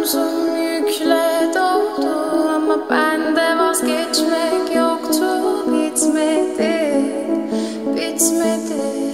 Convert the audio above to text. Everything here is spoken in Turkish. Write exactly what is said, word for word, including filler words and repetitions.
Omzum yükle doldu ama bende vazgeçmek yoktu. Bitmedi, bitmedi.